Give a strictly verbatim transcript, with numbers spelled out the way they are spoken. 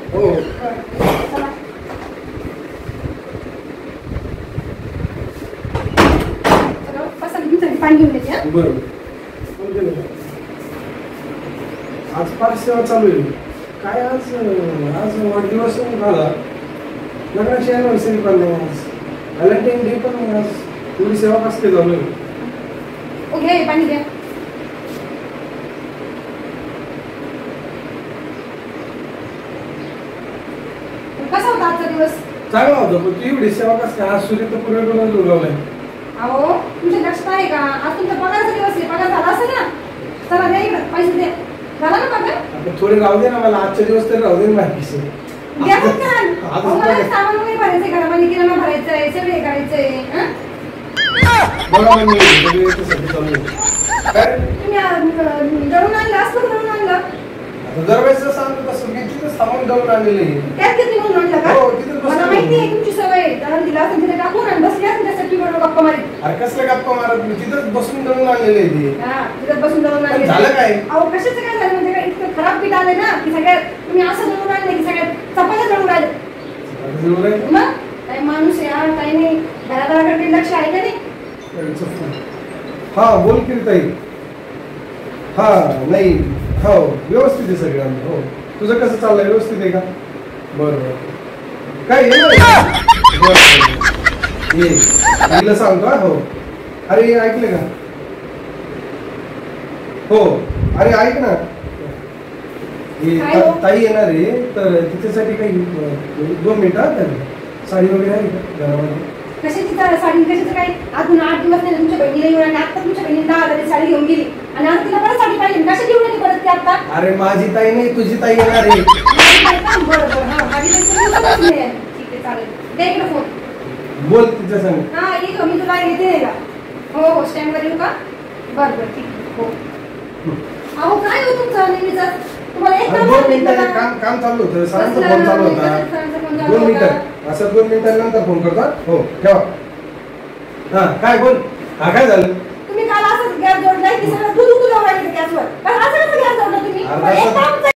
हो चला. चला, बसा, मी तुमच्यासाठी पाणी घेऊन येते. हा? बरोबर. आज फार सेवा चालू आहे. काय आज आज वाढदिवस झाला, लग्नाची अॅनिव्हर्सरी पण नाही आज, व्हॅलेंटाईन डे पण नाही आज. थोडी सेवा कसते चालू आहे. ओ, घे पाणी घ्या. कसा होता आजचा दिवस? चांगला होता, पण तू एवढी सेवा कसं काय? आज सूर्य तर पूर्वेकडूनच उगवलाय. अहो, तुमच्या लक्षात आहे का? आज तुमचा पगारचा दिवस आहे. पगार झाला असेल ना? चला द्या इकडे पैसे द्या. झाला ना पगार? आता थोडे राहू दे ना, मला आजच्या दिवस तरी राहू दे ना माहिती. द्या पटकन. अहो, मला सामान वगैरे भरायचंय, घरामध्ये किराणा भरायचंय, सगळे करायचंय. हं? बघा मग मी याच्यासाठी चालू आहे. काय तुम्ही अं, दळून आणलं असतं का दळून आणलं? आता दरवेळेस सांगतो तसं मी तिथं सामान दळून आणलेलं आहे. त्यात किती म्हणून आणलं का? हो, तिथेच बसून मला माहिती आहे तुमची सवय. दळण दिला असेल तिथे टाकून आणि बसली असेल त्यासाठी बरोबर गप्पा मारीत. अरे कसलं गप्पा मारत, मी तिथंच बसून दळून आणलेलं आहे ते. हा, तिथं बसून दळून पण आणलं. झालं काय? अहो, कशाचं काय झालं म्हणजे काय? इतकं खराब पीठ आलंय ना की सगळ्यात तुम्ही असं दळून आणलं की सगळ्यात चपात्या दळून राहिले. आता जरूर आहे. मग काय माणूस आहे, हा, काही नाही. घरादाराकडे लक्ष आहे का नाही? हा, बोल की रे ताई. हा, नाही, हो व्यवस्थित आहे सगळं आम्ही. हो, तुझं कसं चाललंय? व्यवस्थित आहे का? बरं बरं. काय ये ना. बरं बरं. ये तिला सांगतो. हा, हो. अरे ऐकलं का? हो, अरे ऐक ना, हे काय हो? ताई येणार आहे तर तिच्यासाठी काही दोन मिनिटं साडी वगैरे आहे का घरामध्ये? कशाची सा- साडी कशाचं काय? अजून आठ दिवस नाही तुमच्या बहिणीला येऊन आणि आता तुमच्या बहिणीने दहा हजाराची साडी घेऊन गेली आणि आज तिला परत साडी पाहिजे. कशा घेऊन आली परत ती आता? अरे माझी ताई नाही, तुझी ताई येणार आहे. बरं बरं, हा, माझी बहीण तुला समजत नाही. ठीक आहे, चालेल. दे इकडे फोन. बोल तिच्या संग. हा, ये गं, मी तुला येते नाही का? हो हो, स्टँडवर येऊ का? बरं बरं, ठीक आहे. हो. अहो, काय हो तुमचं नेहमीच? तुम्हाला एक अरे काम दोन सांगितलं मिनिटं ना? काम काम चालू होतं, सरांचा कसलं? फोन चालू होता. सरांचा फोन चालू दोन होता. मिनिटं, असं दोन मिनिटांनंतर फोन करतो. हो ठेवा. हा, काय बोल. हा, काय झालं? तुम्ही काल असंच गॅस जोडलाय की सगळं दूध उतरवलं गॅसवर. पण असं कसं गॅस जोडलं तुम्ही? अरे पण एक असं- काम